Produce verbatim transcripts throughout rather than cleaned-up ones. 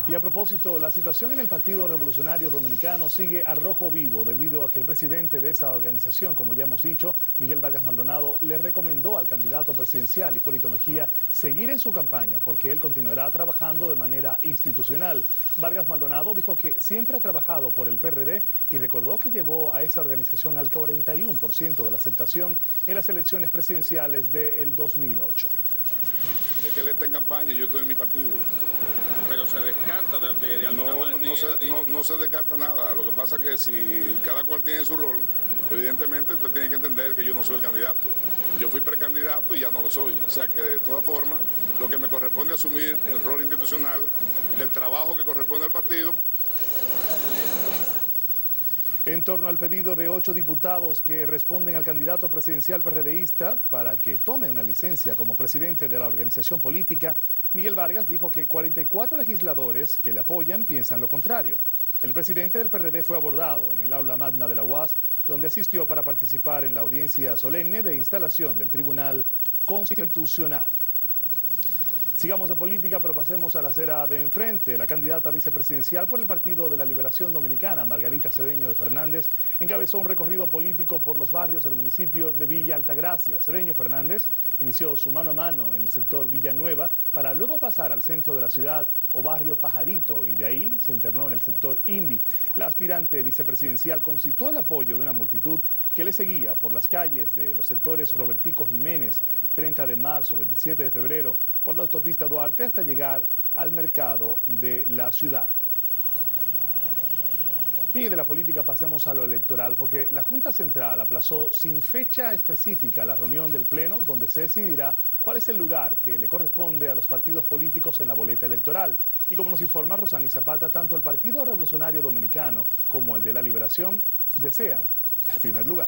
Y a propósito, la situación en el Partido Revolucionario Dominicano sigue a rojo vivo debido a que el presidente de esa organización, como ya hemos dicho, Miguel Vargas Maldonado, le recomendó al candidato presidencial Hipólito Mejía seguir en su campaña porque él continuará trabajando de manera institucional. Vargas Maldonado dijo que siempre ha trabajado por el P R D y recordó que llevó a esa organización al cuarenta y uno por ciento de la aceptación en las elecciones presidenciales del dos mil ocho. Es que él está en campaña y yo estoy en mi partido. Pero se descarta de, de, de alguna no, manera. No se, no, no se descarta nada. Lo que pasa es que si cada cual tiene su rol, evidentemente usted tiene que entender que yo no soy el candidato. Yo fui precandidato y ya no lo soy. O sea que de todas formas, lo que me corresponde es asumir el rol institucional del trabajo que corresponde al partido. En torno al pedido de ocho diputados que responden al candidato presidencial PRDista para que tome una licencia como presidente de la organización política, Miguel Vargas dijo que cuarenta y cuatro legisladores que le apoyan piensan lo contrario. El presidente del P R D fue abordado en el aula magna de la U A S, donde asistió para participar en la audiencia solemne de instalación del Tribunal Constitucional. Sigamos de política, pero pasemos a la acera de enfrente. La candidata vicepresidencial por el Partido de la Liberación Dominicana, Margarita Cedeño de Fernández, encabezó un recorrido político por los barrios del municipio de Villa Altagracia. Cedeño Fernández inició su mano a mano en el sector Villanueva para luego pasar al centro de la ciudad o barrio Pajarito y de ahí se internó en el sector Invi. La aspirante vicepresidencial concitó el apoyo de una multitud que le seguía por las calles de los sectores Robertico Jiménez, treinta de marzo, veintisiete de febrero, por la autopista Duarte hasta llegar al mercado de la ciudad. Y de la política pasemos a lo electoral, porque la Junta Central aplazó sin fecha específica la reunión del Pleno, donde se decidirá cuál es el lugar que le corresponde a los partidos políticos en la boleta electoral. Y como nos informa Rosani Zapata, tanto el Partido Revolucionario Dominicano como el de la Liberación desean el primer lugar.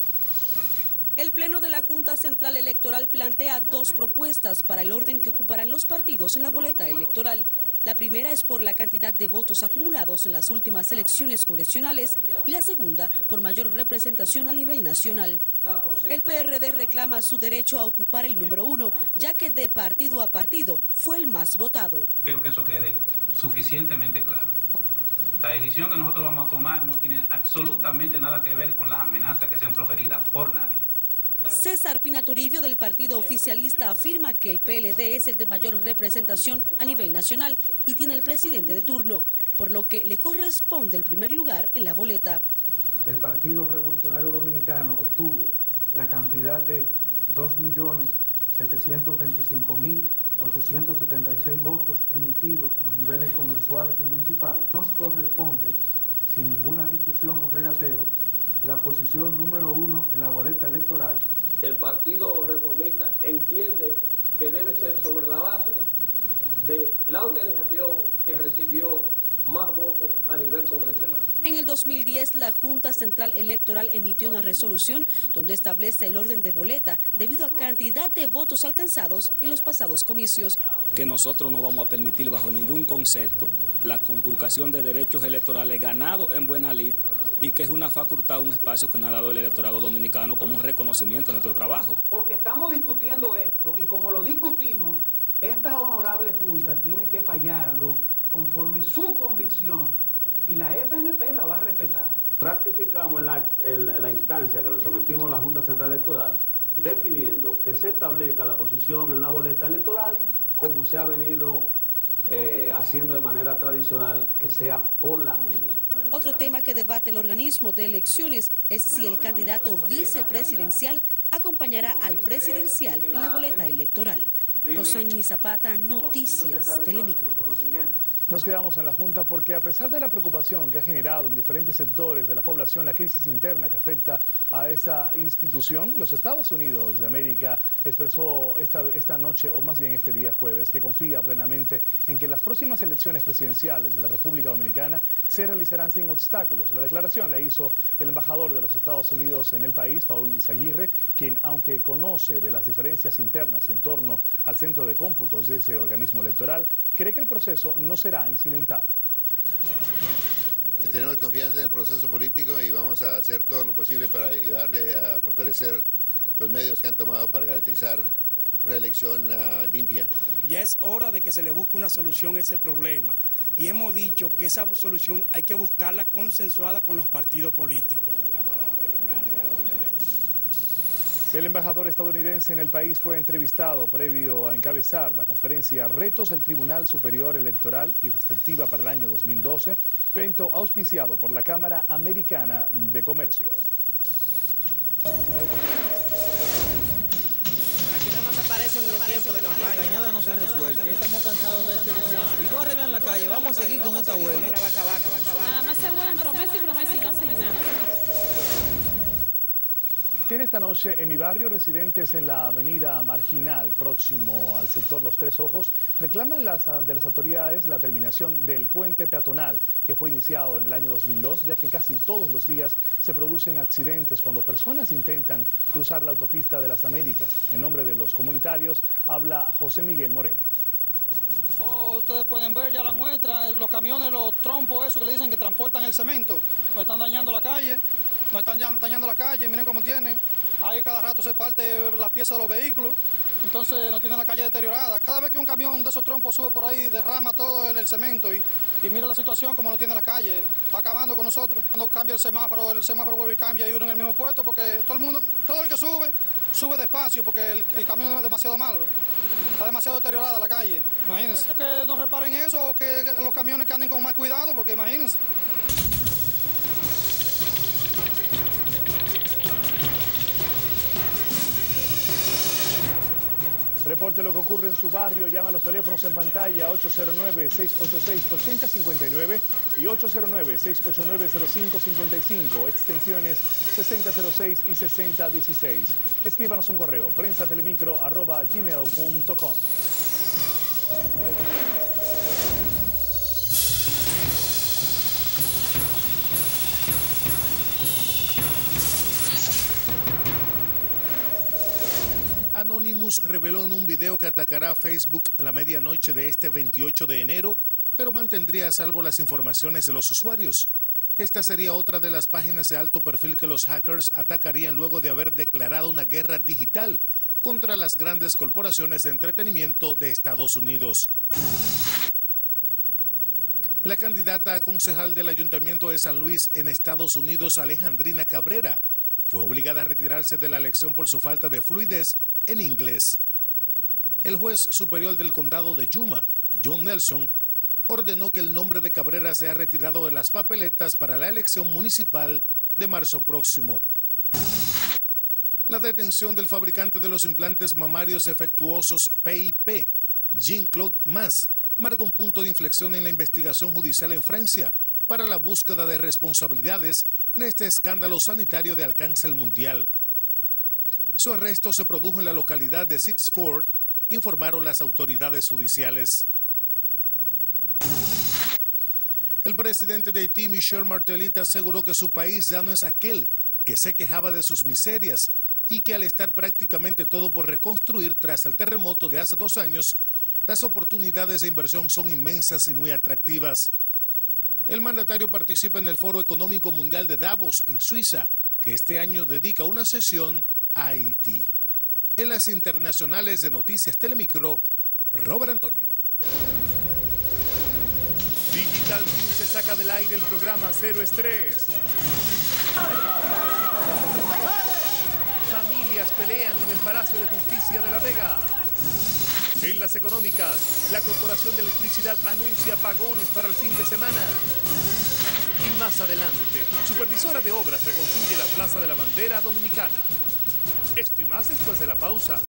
El Pleno de la Junta Central Electoral plantea dos propuestas para el orden que ocuparán los partidos en la boleta electoral. La primera es por la cantidad de votos acumulados en las últimas elecciones congresionales y la segunda por mayor representación a nivel nacional. El P R D reclama su derecho a ocupar el número uno, ya que de partido a partido fue el más votado. Quiero que eso quede suficientemente claro. La decisión que nosotros vamos a tomar no tiene absolutamente nada que ver con las amenazas que sean proferidas por nadie. César Pina Toribio del partido oficialista afirma que el P L D es el de mayor representación a nivel nacional y tiene el presidente de turno, por lo que le corresponde el primer lugar en la boleta. El Partido Revolucionario Dominicano obtuvo la cantidad de dos millones setecientos veinticinco mil ochocientos setenta y seis votos emitidos en los niveles congresuales y municipales. Nos corresponde, sin ninguna discusión o regateo, la posición número uno en la boleta electoral. El Partido Reformista entiende que debe ser sobre la base de la organización que recibió más votos a nivel congresional. En el dos mil diez, la Junta Central Electoral emitió una resolución donde establece el orden de boleta debido a cantidad de votos alcanzados en los pasados comicios. Que nosotros no vamos a permitir bajo ningún concepto la conculcación de derechos electorales ganados en buena lid y que es una facultad, un espacio que nos ha dado el electorado dominicano como un reconocimiento de nuestro trabajo. Porque estamos discutiendo esto y como lo discutimos, esta honorable Junta tiene que fallarlo conforme su convicción y la F N P la va a respetar. Ratificamos la, el, la instancia que le sometimos a la Junta Central Electoral definiendo que se establezca la posición en la boleta electoral como se ha venido eh, haciendo de manera tradicional, que sea por la media. Otro tema que debate el organismo de elecciones es si el candidato vicepresidencial acompañará al presidencial en la boleta electoral. Rosani Zapata, Noticias Telemicro. Nos quedamos en la Junta porque a pesar de la preocupación que ha generado en diferentes sectores de la población la crisis interna que afecta a esa institución, los Estados Unidos de América expresó esta, esta noche, o más bien este día jueves, que confía plenamente en que las próximas elecciones presidenciales de la República Dominicana se realizarán sin obstáculos. La declaración la hizo el embajador de los Estados Unidos en el país, Paul Izaguirre, quien, aunque conoce de las diferencias internas en torno al centro de cómputos de ese organismo electoral, cree que el proceso no será incidentado. Tenemos confianza en el proceso político y vamos a hacer todo lo posible para ayudarle a fortalecer los medios que han tomado para garantizar una elección uh, limpia. Ya es hora de que se le busque una solución a ese problema y hemos dicho que esa solución hay que buscarla consensuada con los partidos políticos. El embajador estadounidense en el país fue entrevistado previo a encabezar la conferencia Retos del Tribunal Superior Electoral y Perspectiva para el año dos mil doce, evento auspiciado por la Cámara Americana de Comercio. Aparecen en los tiempos de campaña. La cañada no se resuelve. Estamos cansados de este desastre. Y tú arreglan la calle, vamos a seguir con esta huelga. Nada más se vuelan promesas y promesas y no hacen nada. Tiene esta noche en mi barrio residentes en la avenida Marginal, próximo al sector Los Tres Ojos, reclaman las, de las autoridades la terminación del puente peatonal que fue iniciado en el año dos mil dos, ya que casi todos los días se producen accidentes cuando personas intentan cruzar la autopista de las Américas. En nombre de los comunitarios habla José Miguel Moreno. Oh, ustedes pueden ver ya la muestra, los camiones, los trompos, eso que le dicen que transportan el cemento, nos están dañando la calle. Nos están dañando la calle, miren cómo tienen. Ahí cada rato se parte la pieza de los vehículos, entonces no tienen la calle deteriorada. Cada vez que un camión de esos trompos sube por ahí, derrama todo el, el cemento y, y mira la situación como no tiene la calle. Está acabando con nosotros. Cuando cambia el semáforo, el semáforo vuelve y cambia y uno en el mismo puesto porque todo el mundo, todo el que sube, sube despacio porque el, el camión es demasiado malo. Está demasiado deteriorada la calle, imagínense. Que nos reparen eso o que, que los camiones que anden con más cuidado porque imagínense. Reporte lo que ocurre en su barrio, llama a los teléfonos en pantalla ocho cero nueve, seis ocho seis, ocho cero cinco nueve y ocho cero nueve, seis ocho nueve, cero cinco cinco cinco, extensiones sesenta cero seis y sesenta dieciséis. Escríbanos un correo, prensatelemicro arroba gmail punto com. Anonymous reveló en un video que atacará a Facebook a la medianoche de este veintiocho de enero, pero mantendría a salvo las informaciones de los usuarios. Esta sería otra de las páginas de alto perfil que los hackers atacarían luego de haber declarado una guerra digital contra las grandes corporaciones de entretenimiento de Estados Unidos. La candidata a concejal del Ayuntamiento de San Luis en Estados Unidos, Alejandrina Cabrera, fue obligada a retirarse de la elección por su falta de fluidez en inglés. El juez superior del condado de Yuma, John Nelson, ordenó que el nombre de Cabrera sea retirado de las papeletas para la elección municipal de marzo próximo. La detención del fabricante de los implantes mamarios defectuosos P I P, Jean-Claude Mas, marca un punto de inflexión en la investigación judicial en Francia para la búsqueda de responsabilidades en este escándalo sanitario de alcance mundial. Su arresto se produjo en la localidad de Six Ford, informaron las autoridades judiciales. El presidente de Haití, Michel Martelly, aseguró que su país ya no es aquel que se quejaba de sus miserias y que al estar prácticamente todo por reconstruir tras el terremoto de hace dos años, las oportunidades de inversión son inmensas y muy atractivas. El mandatario participa en el Foro Económico Mundial de Davos, en Suiza, que este año dedica una sesión a Haití. En las internacionales de Noticias Telemicro, Robert Antonio. Digital se saca del aire el programa Cero Estrés. Familias pelean en el Palacio de Justicia de La Vega. En las económicas, la Corporación de Electricidad anuncia apagones para el fin de semana. Y más adelante, supervisora de obras reconstruye la Plaza de la Bandera Dominicana. Esto y más después de la pausa.